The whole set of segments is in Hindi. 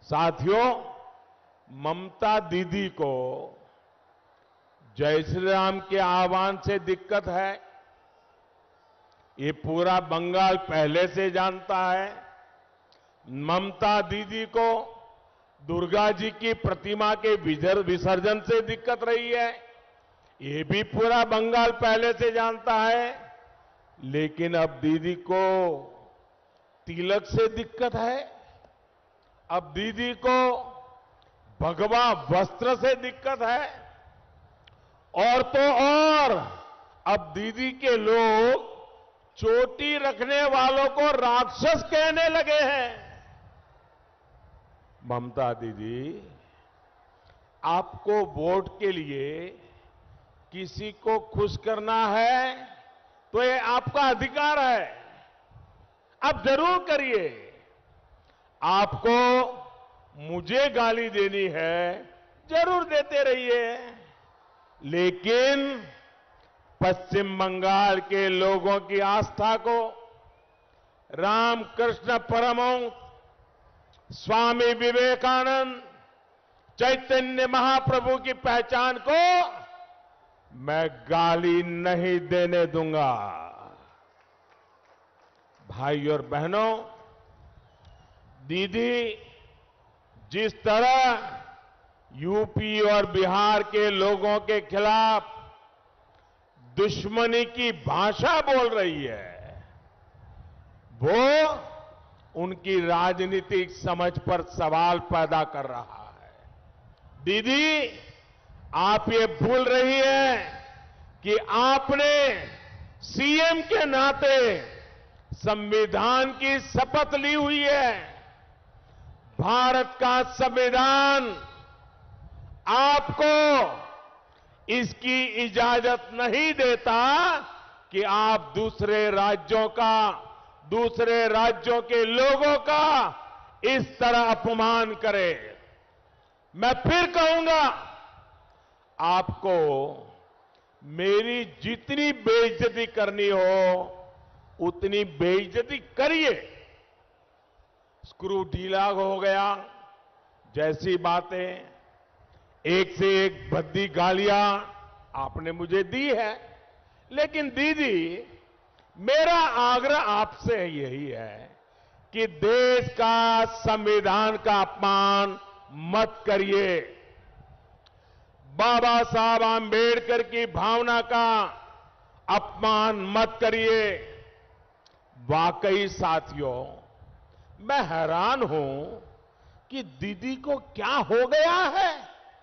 साथियों, ममता दीदी को जय श्री राम के आह्वान से दिक्कत है, ये पूरा बंगाल पहले से जानता है। ममता दीदी को दुर्गा जी की प्रतिमा के विसर्जन से दिक्कत रही है, ये भी पूरा बंगाल पहले से जानता है। लेकिन अब दीदी को तिलक से दिक्कत है, अब दीदी को भगवा वस्त्र से दिक्कत है, और तो और अब दीदी के लोग चोटी रखने वालों को राक्षस कहने लगे हैं। ममता दीदी, आपको वोट के लिए किसी को खुश करना है तो ये आपका अधिकार है, आप जरूर करिए। आपको मुझे गाली देनी है, जरूर देते रहिए, लेकिन पश्चिम बंगाल के लोगों की आस्था को, रामकृष्ण परमहंस, स्वामी विवेकानंद, चैतन्य महाप्रभु की पहचान को मैं गाली नहीं देने दूंगा। भाई और बहनों, दीदी जिस तरह यूपी और बिहार के लोगों के खिलाफ दुश्मनी की भाषा बोल रही है, वो उनकी राजनीतिक समझ पर सवाल पैदा कर रहा है। दीदी, आप ये भूल रही हैं कि आपने सीएम के नाते संविधान की शपथ ली हुई है। भारत का संविधान आपको इसकी इजाजत नहीं देता कि आप दूसरे राज्यों के लोगों का इस तरह अपमान करें। मैं फिर कहूंगा, आपको मेरी जितनी बेइज्जती करनी हो उतनी बेइज्जती करिए। स्क्रू ढीला हो गया जैसी बातें, एक से एक भद्दी गालियां आपने मुझे दी है, लेकिन दीदी, मेरा आग्रह आपसे यही है कि देश का संविधान का अपमान मत करिए। बाबा साहब आंबेडकर की भावना का अपमान मत करिए। वाकई साथियों, मैं हैरान हूं कि दीदी को क्या हो गया है।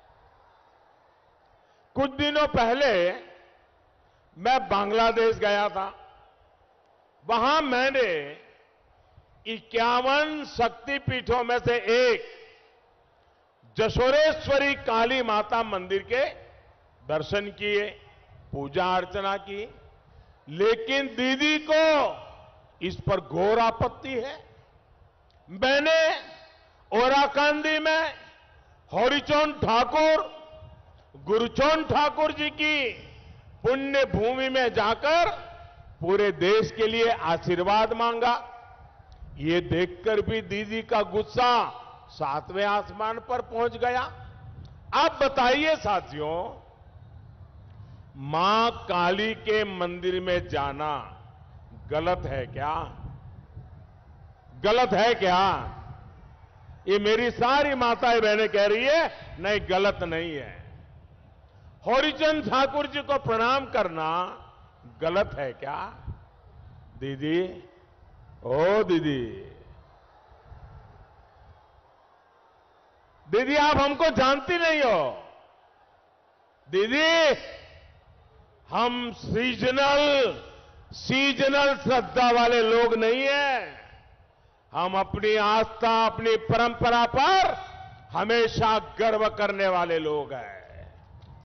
कुछ दिनों पहले मैं बांग्लादेश गया था, वहां मैंने 51 शक्तिपीठों में से एक जशोरेश्वरी काली माता मंदिर के दर्शन किए, पूजा अर्चना की, लेकिन दीदी को इस पर घोर आपत्ति है। मैंने ओराकांदी में हरिचरण ठाकुर, गुरुचरण ठाकुर जी की पुण्य भूमि में जाकर पूरे देश के लिए आशीर्वाद मांगा। ये देखकर भी दीदी का गुस्सा 7वें आसमान पर पहुंच गया। आप बताइए साथियों, मां काली के मंदिर में जाना गलत है क्या? गलत है क्या? ये मेरी सारी माताएं बहनें कह रही है, नहीं, गलत नहीं है। हरिचरण ठाकुर जी को प्रणाम करना गलत है क्या? दीदी, ओ दीदी, दीदी, आप हमको जानती नहीं हो। दीदी, हम सीजनल श्रद्धा वाले लोग नहीं हैं। हम अपनी आस्था, अपनी परंपरा पर हमेशा गर्व करने वाले लोग हैं।